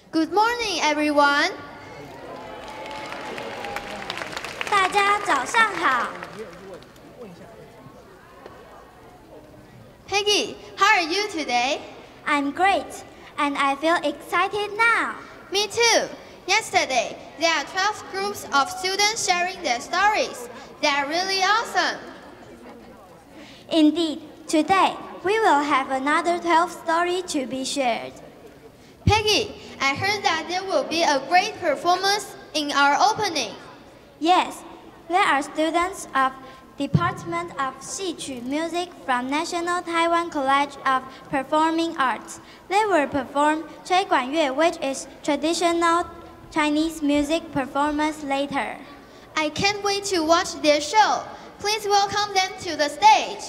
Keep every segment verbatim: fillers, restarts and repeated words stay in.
Good morning, everyone. 大家早上好。 Peggy, how are you today? I'm great, and I feel excited now. Me too. Yesterday, there are twelve groups of students sharing their stories. They are really awesome. Indeed, today we will have another twelve story to be shared. Peggy, I heard that there will be a great performance in our opening. Yes, there are students of Department of 戏曲 Music from National Taiwan College of Performing Arts. They will perform 吹管乐, which is traditional Chinese music performance later. I can't wait to watch their show. Please welcome them to the stage.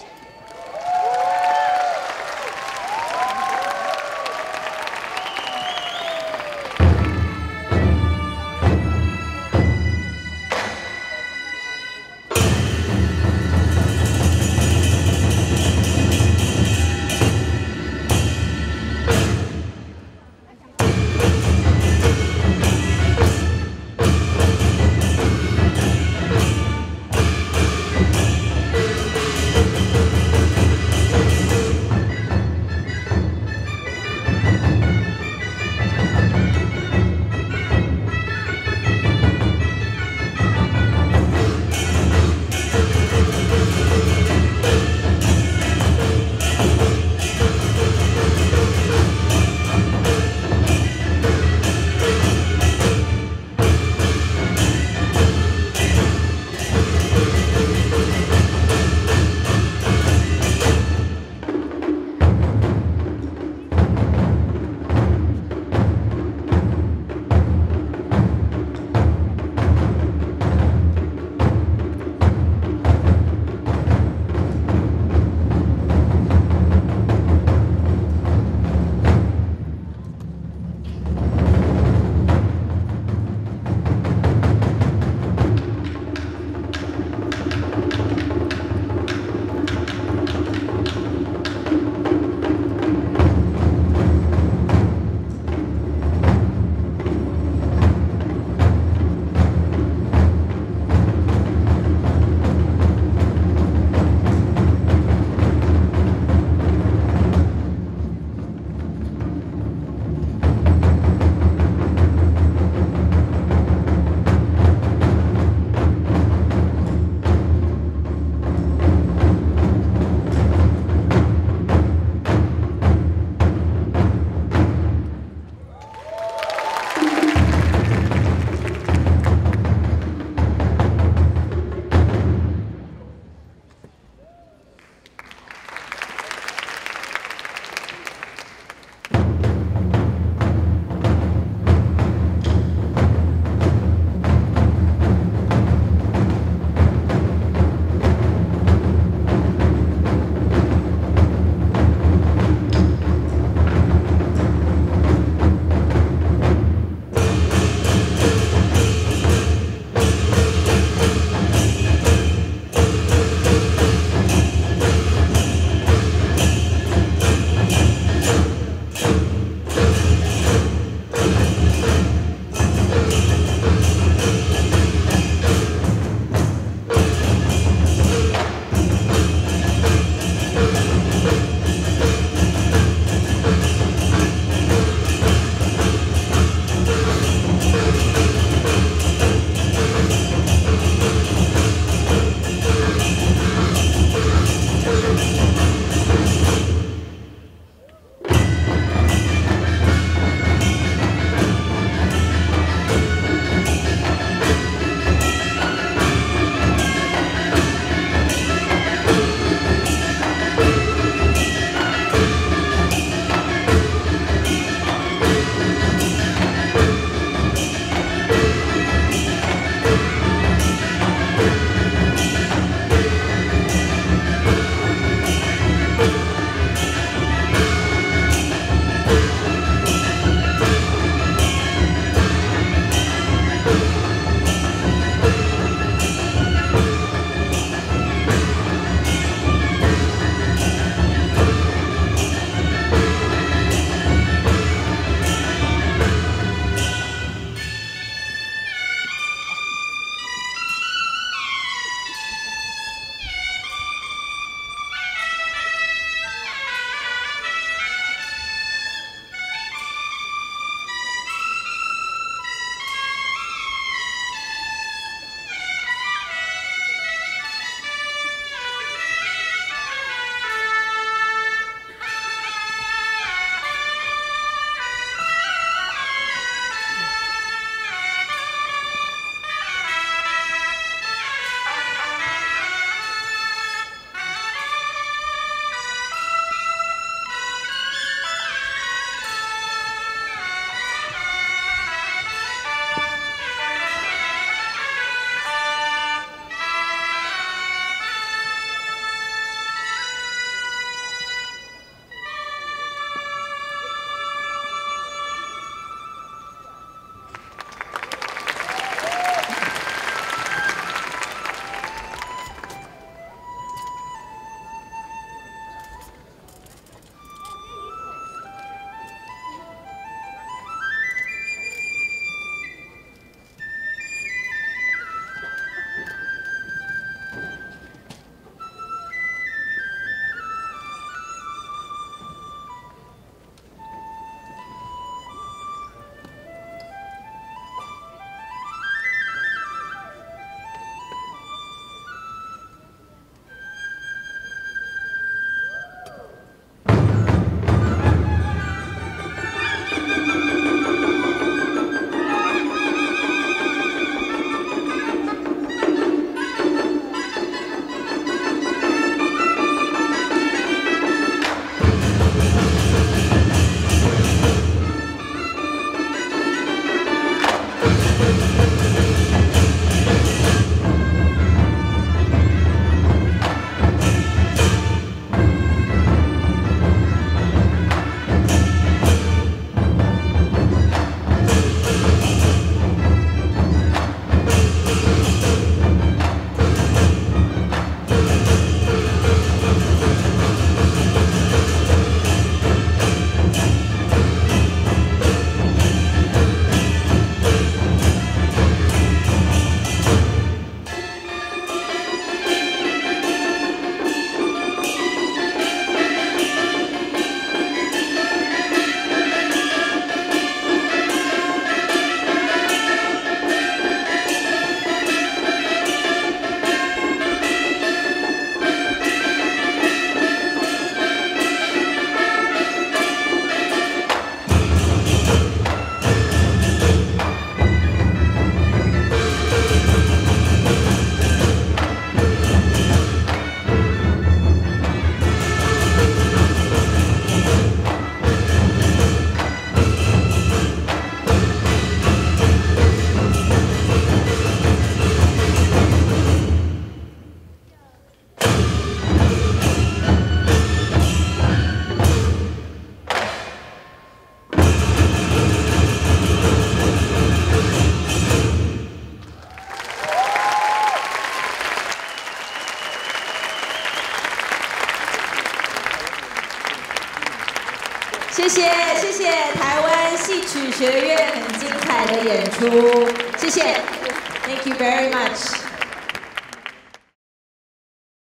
谢谢谢谢台湾戏曲学院很精彩的演出，谢谢 ，Thank you very much。